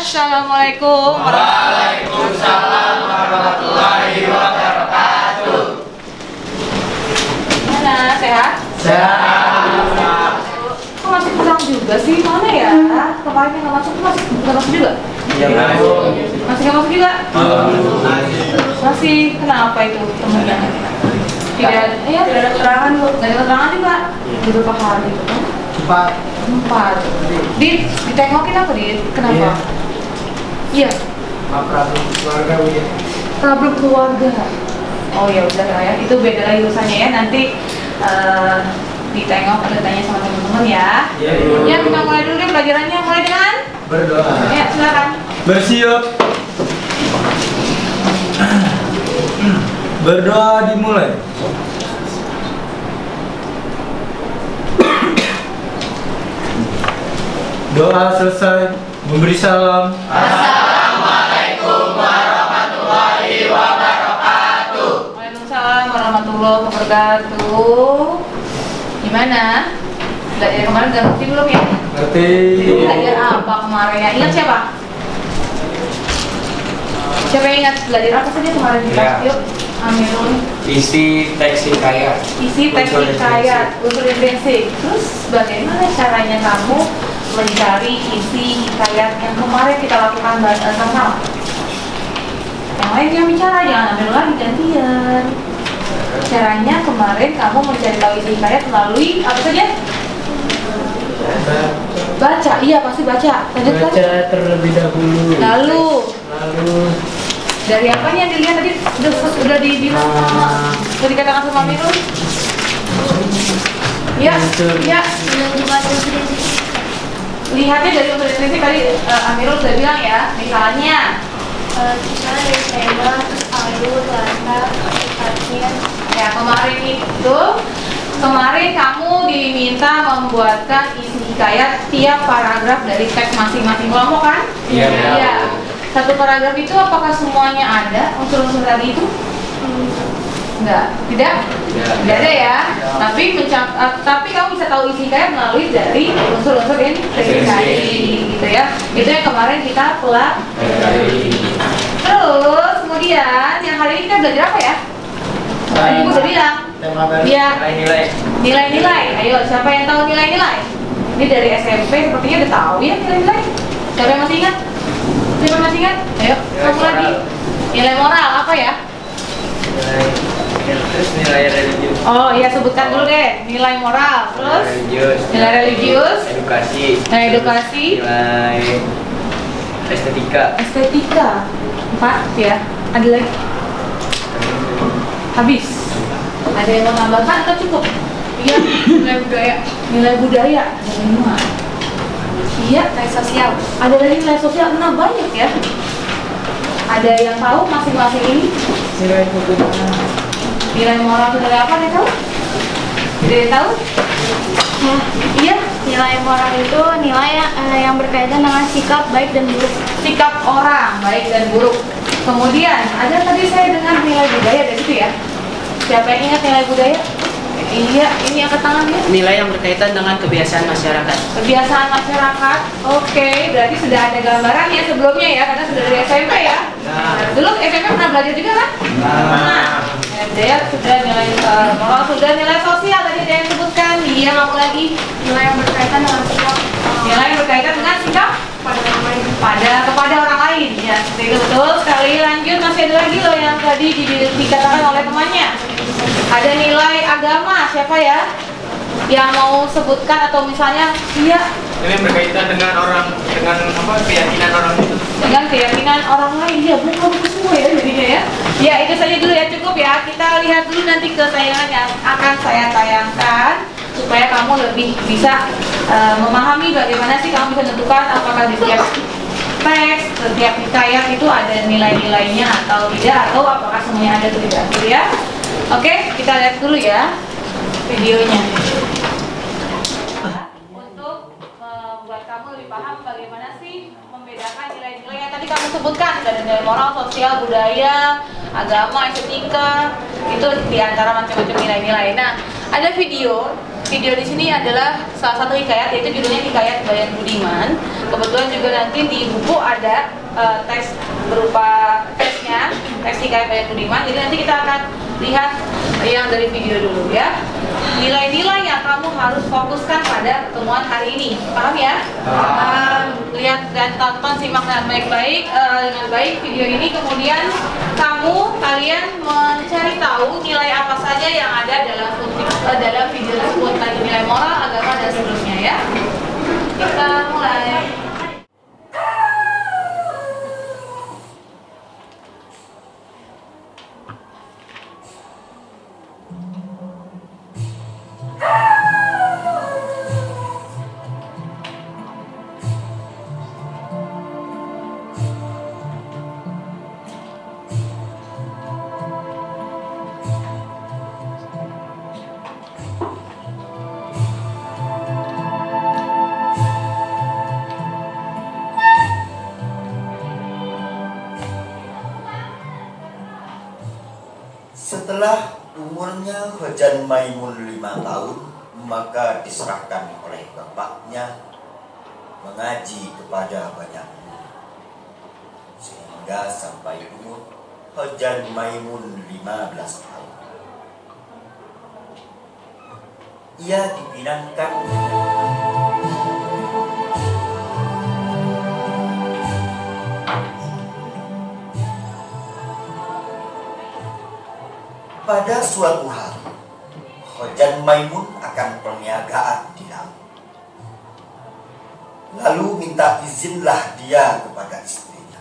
Assalamualaikum. Waalaikumsalam warahmatullahi wabarakatuh. Gimana, sehat? Sehat. Kok masih kurang juga sih? Mana ya? Kemarin yang nggak masuk juga? Iya, Masih nggak masuk juga? Masih. Kenapa itu temennya? Tidak ada keterangan bu. Nggak ada keterangan juga. Beberapa hari itu kan? 4. Ditengokin apa Dit? Kenapa? Iya. Problem keluarga bu ya. Problem keluarga. Oh ya udah lah ya. Itu beda lagi urusannya ya. Nanti ditengok atau tanya sama teman-teman ya. Iya. Ya kita mulai dulu deh pelajarannya. Mulai dengan Berdoa. ya silakan. Bersiap. Berdoa dimulai. Doa selesai, memberi salam. Assalamualaikum warahmatullahi wabarakatuh. Waalaikumsalam warahmatullahi wabarakatuh. Gimana? Belajar kemarin udah ngerti belum ya? Ngerti. Belajar apa kemarin ya? Ingat siapa? Siapa yang ingat belajar apa saja kemarin di kelas? Ya. Yuk, Amirul. Isi teks hikayat. Isi teks hikayat, unsur basic. Terus bagaimana caranya kamu mencari isi hikayat yang kemarin kita lakukan sama-sama? Yang lain yang bicara, jangan ambil lagi gantian. Caranya kemarin kamu mencari tahu isi hikayat melalui apa saja? Baca, iya pasti baca. Lanjutkan. Baca terlebih dahulu. Lalu dari apa yang dilihat tadi udah dibilang sama, udah dikatakan sama Amirul? Ya, ya. Lihatnya dari unsur intrinsik tadi Amirul sudah bilang ya, misalnya Misalnya dari tema, terus alur, latar, aplikasinya. ya kemarin kamu diminta membuatkan isi hikayat tiap paragraf dari teks masing-masing kelompok kan? Iya. Iya. Satu paragraf itu apakah semuanya ada unsur-unsur tadi itu? Enggak, tidak? Tidak ada ya. Tapi kamu bisa tahu isi hikayat melalui dari unsur-unsur intrinsik gitu ya. Itu yang kemarin kita pelajari. Terus kemudian yang hari ini kita belajar apa ya? Tadi Ibu udah bilang. Iya. Nilai-nilai. Ayo, siapa yang tahu nilai-nilai? Ini dari SMP sepertinya udah tahu ya nilai-nilai. Siapa yang masih ingat? Siapa yang masih ingat? Ayo, kamu lagi. Nilai moral apa ya? Terus nilai religius. Oh iya, sebutkan dulu deh. Nilai moral, terus nilai religius, Edukasi. nilai Estetika. 4 ya. Ada lagi? Habis. Ada yang mau tambahkan atau cukup? Iya, nilai budaya ada 5. Iya, nilai sosial. Ada lagi nilai sosial 6, banyak ya. Ada yang tahu masing-masing ini? Nilai moral itu nilai apa nih tahu? Tidak tahu? Iya, Nilai moral itu nilai yang berkaitan dengan sikap baik dan buruk. sikap orang baik dan buruk. Kemudian ada tadi saya dengar nilai budaya dari situ ya. Siapa yang ingat nilai budaya? Iya, ini angkat tangan ya. Nilai yang berkaitan dengan kebiasaan masyarakat. Kebiasaan masyarakat. Oke, berarti sudah ada gambaran ya sebelumnya ya, karena sudah dari SMP ya. Dulu SMP pernah belajar juga kan? Nah, budaya sudah, nilai moral sudah, nilai sosial tadi ada yang sebutkan. Iya, kamu lagi. Nilai yang berkaitan dengan sikap Nilai yang berkaitan dengan sikap pada orang lain. kepada orang lain. Ya, seperti itu betul sekali. Lanjut, masih ada lagi loh yang tadi dikatakan oleh temannya. Ada nilai agama, siapa ya? Yang mau sebutkan atau misalnya iya Ini berkaitan dengan keyakinan orang itu. dengan keyakinan orang lain. Ya, buku semua ya jadinya ya. Ya, itu saja dulu ya, cukup ya. Kita lihat dulu nanti ke tayangan yang akan saya tayangkan supaya kamu lebih bisa memahami bagaimana sih kamu bisa menentukan apakah di setiap teks, setiap hikayat itu ada nilai-nilainya atau tidak, atau apakah semuanya ada atau tidak gitu ya. Oke, kita lihat dulu ya videonya. Untuk membuat kamu lebih paham bagaimana sih membedakan nilai-nilai yang tadi kamu sebutkan, ada nilai moral, sosial, budaya, agama, estetika, itu diantara macam-macam nilai-nilai. Nah, ada video di sini adalah salah satu hikayat, yaitu judulnya Hikayat Bayan Budiman. Kebetulan juga nanti di buku ada teks berupa teksnya, teks IKF ayat Budiman. Jadi nanti kita akan lihat yang dari video dulu ya. Nilai-nilai yang kamu harus fokuskan pada pertemuan hari ini. Paham ya? Lihat dan tonton, simak dengan baik-baik dengan baik video ini. Kemudian kalian mencari tahu nilai apa saja yang ada dalam video tersebut, tadi nilai moral, agama dan seterusnya ya. Kita mulai. Setelah umurnya Hojan Maimun 5 tahun, maka diserahkan oleh bapaknya mengaji kepada banyak guru, sehingga sampai umur Hojan Maimun 15 tahun. Ia dipinangkan pada suatu hari. Hojan Maimun akan perniagaan di laut. Lalu minta izinlah dia kepada istrinya.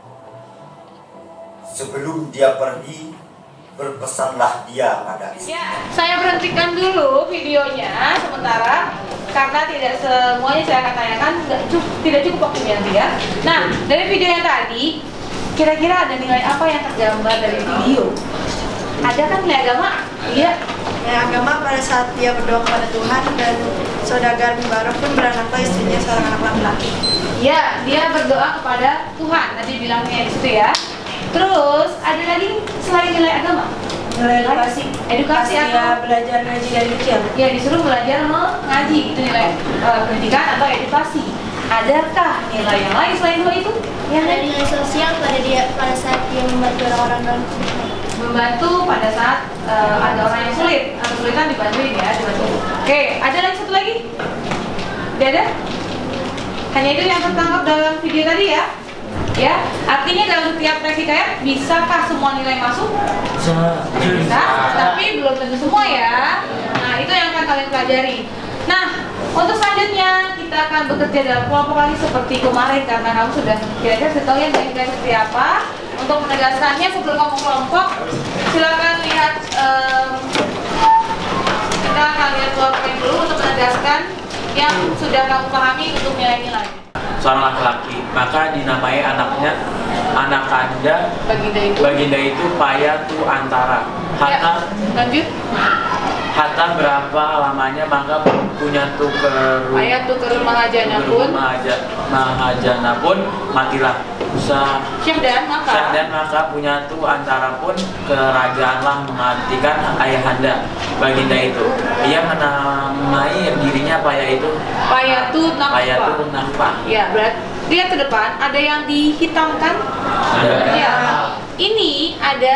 Sebelum dia pergi, berpesanlah dia pada istrinya. Ya, saya berhentikan dulu videonya sementara karena tidak semuanya saya akan tanyakan, tidak cukup waktunya nanti ya. Nah, dari video yang tadi, kira-kira ada nilai apa yang tergambar dari video? Ada kan nilai agama? Iya. Nilai agama pada saat dia berdoa kepada Tuhan dan saudagar Mubarak pun beranaklah istrinya seorang anak laki-laki. Ya, dia berdoa kepada Tuhan. Tadi bilangnya di situ ya. Terus ada lagi selain nilai agama? Nilai edukasi. Edukasi dia atau belajar ngaji dari kecil. ya disuruh belajar mengaji, itu nilai pendidikan atau edukasi. Adakah nilai yang lain selain dua itu? Yang ada nilai sosial pada saat dia membantu orang-orang dalam kesulitan. Membantu pada saat ada orang yang sulit atau kesulitan dibantuin ya, dibantu. Oke, ada lagi satu lagi? Tidak ada? Hanya itu yang tertangkap dalam video tadi ya? Ya, artinya dalam setiap teks IKF bisakah semua nilai masuk? Bisa, tapi belum tentu semua ya. Nah, itu yang akan kalian pelajari. Nah, untuk selanjutnya kita akan bekerja dalam kelompok lagi seperti kemarin karena kamu sudah kira-kira tahu ya IKF seperti apa. Untuk menegaskannya sebelum kamu kelompok, silakan lihat kita akan lihat PowerPoint dulu untuk menegaskan yang sudah kamu pahami untuk nilai-nilai. Seorang laki-laki, maka dinamai anaknya anak Anda. Baginda itu Payatu Antara. Ya, lanjut. Hatta berapa lamanya maka punya tuker Mahajana pun matilah. Syahdan maka punya tu antara pun kerajaanlah mematikan ayahanda baginda itu. Ia menamai dirinya Payatu Nakpa. Ya, berarti lihat ke depan ada yang dihitamkan. Ada. Ya. Ini ada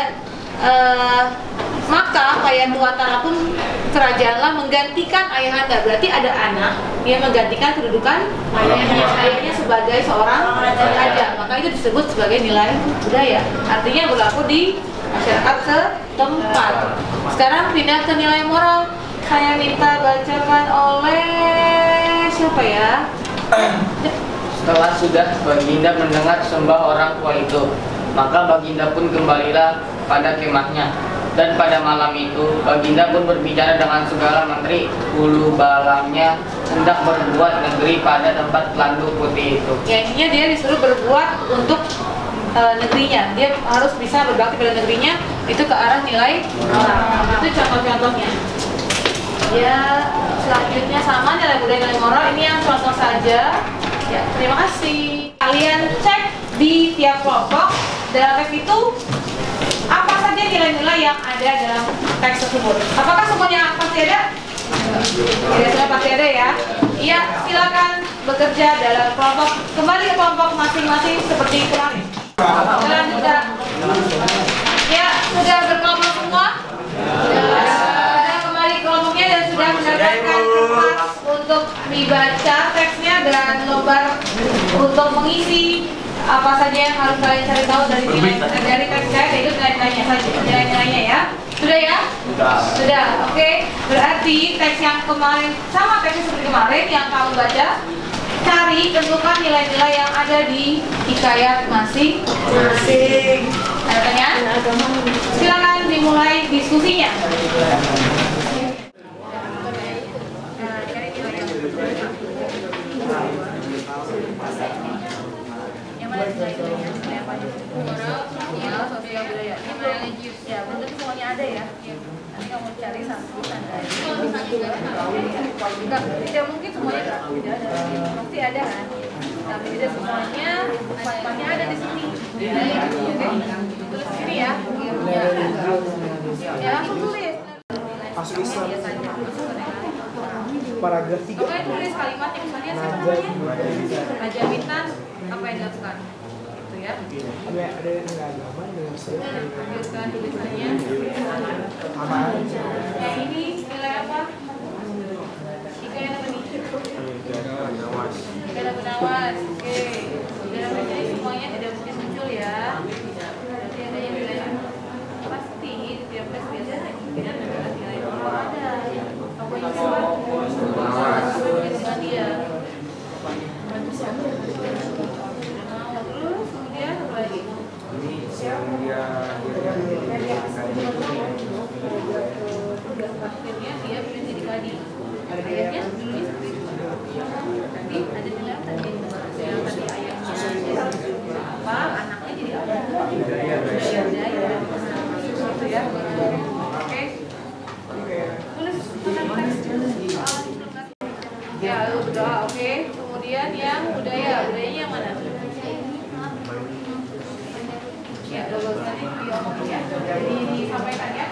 maka Payatu Antara pun kerajaanlah menggantikan ayahanda. Berarti ada anak yang menggantikan kedudukan ayahnya sebagai seorang raja. Maka itu disebut sebagai nilai budaya. Artinya berlaku di masyarakat setempat. Sekarang pindah ke nilai moral. Saya minta bacakan oleh siapa ya? Setelah sudah Baginda mendengar sembah orang tua itu, maka Baginda pun kembalilah pada kemahnya. Dan pada malam itu, Baginda pun berbicara dengan segala menteri hulu balangnya hendak berbuat negeri pada tempat pelandu putih itu. Ya, intinya dia disuruh berbuat untuk negerinya. Dia harus bisa berbakti pada negerinya, itu ke arah nilai moral. Itu contoh-contohnya. Ya, selanjutnya sama nilai budaya, nilai moral. Ini yang contoh saja. Ya, terima kasih. Kalian cek di tiap kelompok dalam teks itu apa saja nilai-nilai yang ada dalam teks tersebut. Apakah semuanya pasti ada? Tidak semua pasti ada ya. Iya, silakan bekerja dalam kelompok. Kembali ke kelompok masing-masing seperti kemarin. Selanjutnya. Ya, sudah berkelompok semua? Sudah kembali kelompoknya dan sudah mendapatkan kertas untuk dibaca teksnya dan lembar untuk mengisi apa saja yang harus kalian cari tahu dari teks saya, yaitu nilai-nilainya saja, nilai-nilainya ya. Sudah ya? Sudah. Oke. Berarti teks yang kemarin sama teksnya seperti kemarin yang kamu baca. Cari, tentukan nilai-nilai yang ada di hikayat masing-masing. Ada pertanyaan? Silakan dimulai diskusinya. Yang mana nilai-nilainya? Nilai apa aja? Moral, sosial, budaya. Religius ya, betul semuanya ada ya. Nanti kamu cari satu tanda. Kalau misalnya enggak, tidak mungkin semuanya tidak ada. Pasti ada kan? Tapi tidak semuanya ada di sini. Oke, tulis di sini ya. Ya langsung tulis. Masuk Islam. Paragraf 3. Oke, tulis kalimatnya misalnya siapa namanya? Raja Bintang, apa yang dilakukan? Gitu ya. Ada nilai agama dengan Lanjutkan tulisannya. aman. Yang ini nilai apa? Hikayat apa nih? Hikayat Benawas. Oke. Dalam baca ini semuanya tidak mungkin muncul ya. Berarti ada yang nilai pasti di tiap tes biasanya hikayat adalah nilai moral ada. Pokoknya semua dengan dia. Terus kemudian apa lagi? Akhirnya dia berhenti di kadi. Akhirnya dulunya seperti itu. Nanti ada nilai tadi yang tadi ayahnya apa, anaknya jadi apa? Budaya. Gitu ya. Oke. Tulis teks. Ya, udah oke. Kemudian yang budayanya yang mana? Ya, lulusannya diomongin ya. Jadi disampaikan ya.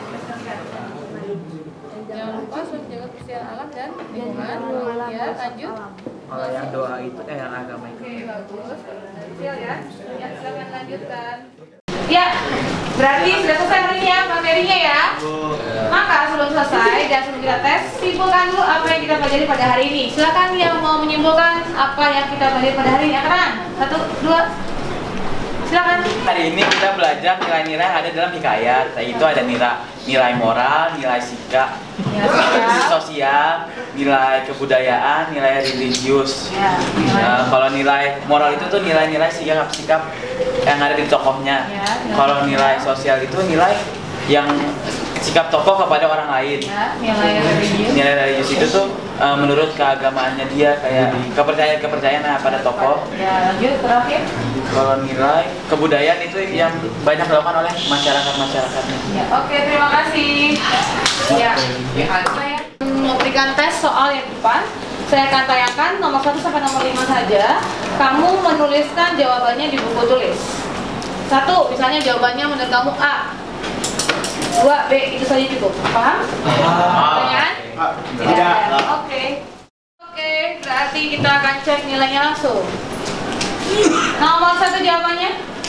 Jangan lupa selalu jaga kebersihan alam dan lingkungan. Ya, lanjut. Kalau yang doa itu yang agama itu. Oke, bagus. Kecil ya. Ya, silakan lanjutkan. Ya, berarti sudah selesai hari ini ya materinya ya. Maka sebelum selesai dan sebelum kita tes, simpulkan dulu apa yang kita pelajari pada hari ini. Silakan yang mau menyimpulkan apa yang kita pelajari pada hari ini. Angkatan 1, 2. Silakan. Hari ini kita belajar nilai-nilai yang ada dalam hikayat, yaitu ada nilai moral, nilai sikap, nilai sosial, nilai kebudayaan, nilai religius. Ya, kalau nilai moral itu tuh nilai-nilai sikap yang ada di tokohnya. Ya, kalau nilai sosial itu nilai yang sikap tokoh kepada orang lain. ya, nilai religius. Nilai religius itu tuh menurut keagamaannya dia, kayak kepercayaan pada tokoh. Ya, lanjut terakhir. Kalau nilai kebudayaan itu yang banyak dilakukan oleh masyarakatnya. Ya, oke, terima kasih. Ya, saya memberikan tes soal yang depan. Saya akan tayangkan nomor 1 sampai nomor 5 saja. Kamu menuliskan jawabannya di buku tulis. 1, misalnya jawabannya menurut kamu A. 2, B, itu saja cukup. Paham? Pertanyaan? Tidak. Oke. Oke, berarti kita akan cek nilainya langsung. Nomor 1 jawabannya?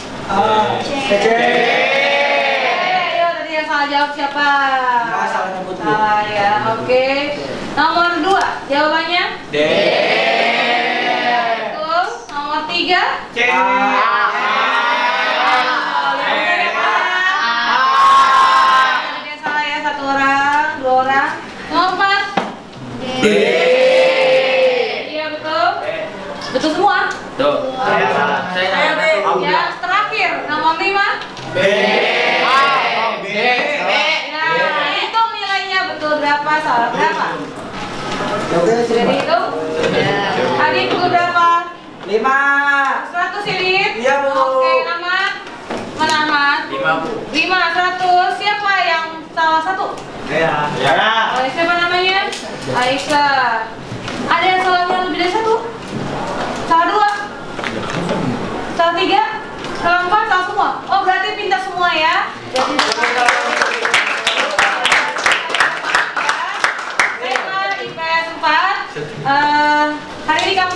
Ayo, tadi yang salah jawab siapa? Salah ya, oke. Nomor 2 jawabannya? D. Betul. Nomor 3? C. Iya betul. Betul semua? Betul. Yang terakhir nomor 5. B. Ya, hitung nilainya betul berapa, salah berapa? Sudah dihitung? Adik betul berapa? 5. 100 Irit? Iya, Bu. Oke, Ahmad. Mana Ahmad? 5, 100. Siapa yang salah satu? Ya. Siapa namanya? Aisyah. Ada yang salahnya lebih dari 1? Salah 2? Salah 3? Salah 4? Salah semua? Oh, berarti pintar semua ya? Tema IPS 4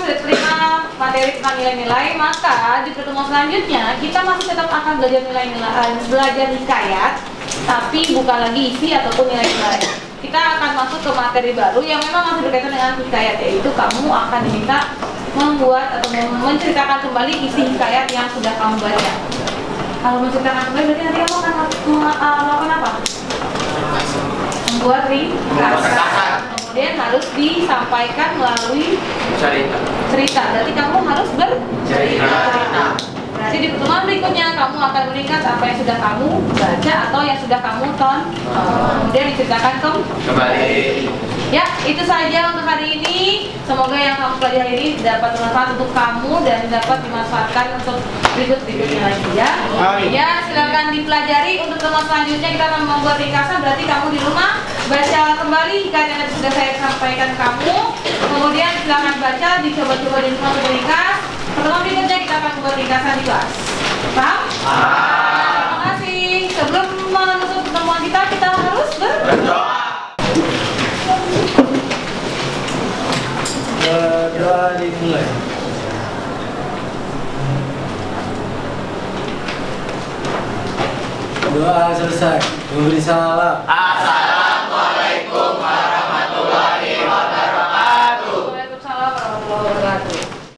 sudah terima materi tentang nilai-nilai, maka di pertemuan selanjutnya kita masih tetap akan belajar nilai-nilai, belajar hikayat, tapi bukan lagi isi ataupun nilai-nilai. Kita akan masuk ke materi baru yang memang masih berkaitan dengan hikayat, yaitu kamu akan diminta membuat atau menceritakan kembali isi hikayat yang sudah kamu baca. Kalau menceritakan kembali berarti nanti kamu akan melakukan apa? Membuat ringkasan. Kemudian harus disampaikan melalui cerita. Berarti kamu harus bercerita. Berarti di pertemuan berikutnya kamu akan meringkas apa yang sudah kamu baca atau yang sudah kamu tonton. Kemudian diceritakan kembali. Ya, itu saja untuk hari ini. Semoga yang kamu pelajari ini dapat bermanfaat untuk kamu dan dapat dimanfaatkan untuk berikut-berikutnya lagi ya. Ya, silakan dipelajari. Untuk teman selanjutnya kita akan membuat ringkasan. Berarti kamu di rumah baca kembali hikayat yang sudah saya sampaikan kamu. Kemudian silakan baca, dicoba-coba di rumah untuk ringkas. Pertemuan berikutnya kita akan membuat ringkasan di kelas. Paham? Terima kasih. Sebelum menutup pertemuan kita harus berdoa. Doa dimulai. Doa selesai. Memberi salam.